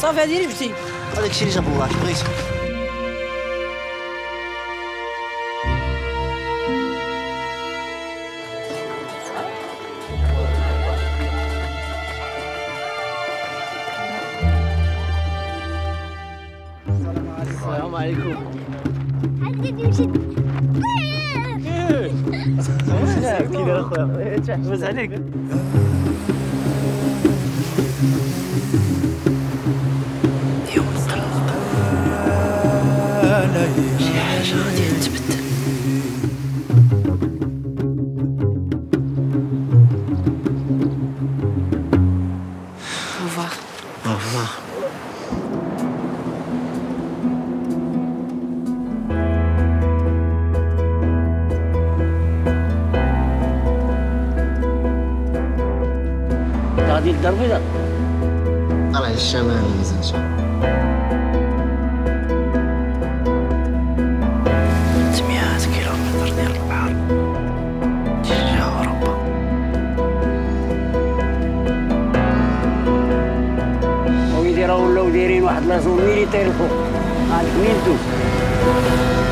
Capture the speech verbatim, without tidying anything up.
صافي هادي ربحتي. هذاك الشيء اللي جاب الله كي بغيتي. السلام عليكم. شنو كي داير اخويا؟ تحفز عليك. شي حاجة غادي نتبدل. أوفا أوفا غادي للدار البيضاء. طلع الشمال مازال ان شاء الله. ثمانمائة كيلومتر ديال البحر اتجاه أوروبا. ويدي راه ولاو دايرين واحد لازون ميليتير الفوق. عاد منين دوز؟